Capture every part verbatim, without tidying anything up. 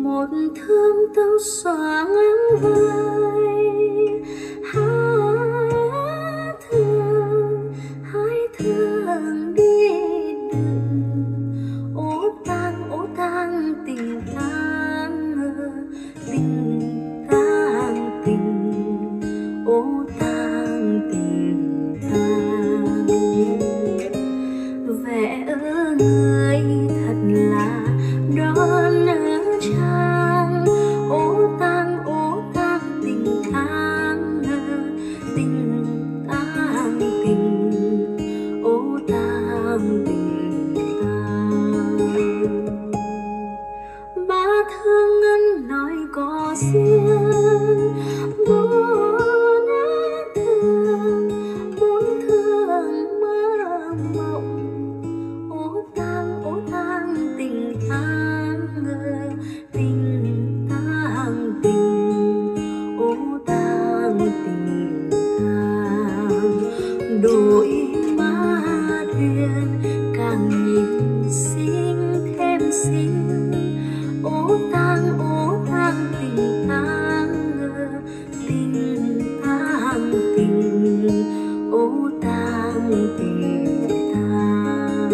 một thương tâu xóa ngang vai. Hát thương hai thương đi đừng ố tang ố tang tình tang tình tang tình ố tang tình tang. Vẽ ơ người thật là đón ở trang ố tang ố tang tình tang tình tang tình ố tang tình tang. Ba thương ngân nói có riêng bốn thương bốn thương mơ mộng ố tang ố tang tình tang tình tang tình ố tang tình tang. Đôi má duyên càng nhìn xinh thêm xinh ố tang ố tang tình tang tình tang tình ố tang tình tang.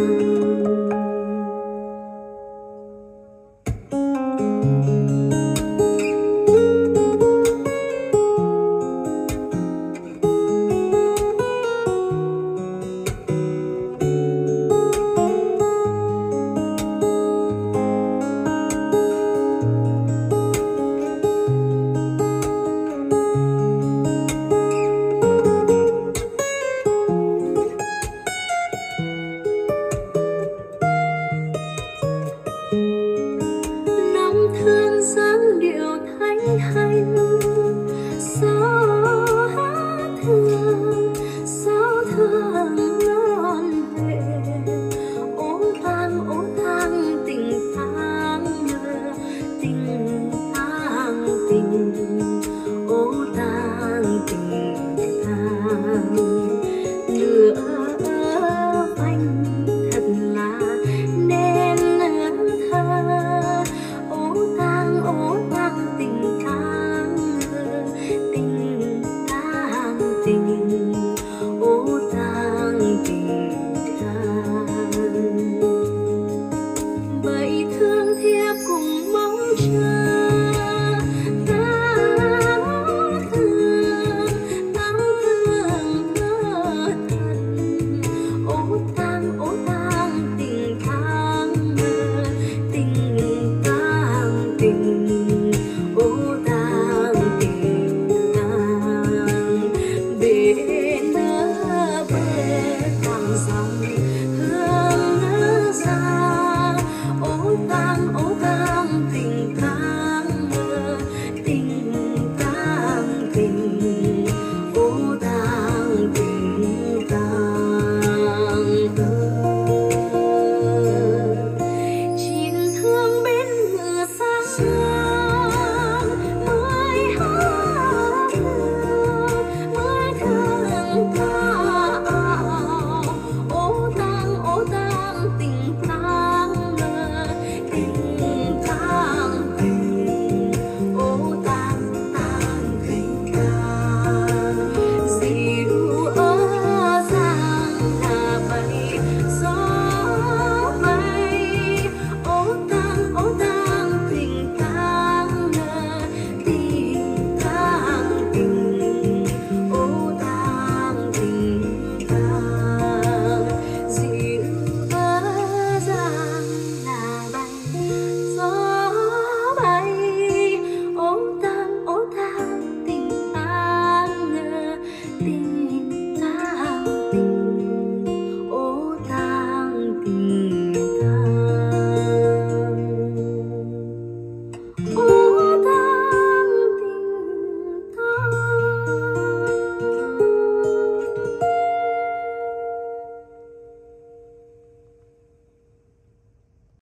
Thương dáng điệu thanh hành sao hát thương sao thương non về ố tang ố tang tình tang tình tang tình ố tang tình tang. Lửa vành thật là nên thơ ố tang ố tang tình tang tình tang tình ố tang tình tang. Vậy thương thiếp cùng mong chờ ta thương tang thương ngỡ thần ố tang ố tang tình tang tình tang tình ố tang tình tang. Bên nỡ bờ càng dòng hương nỡ ra ố tang ố tang tình tang tình tang tình ố tang tình tang. Chín thương bên ngựa xa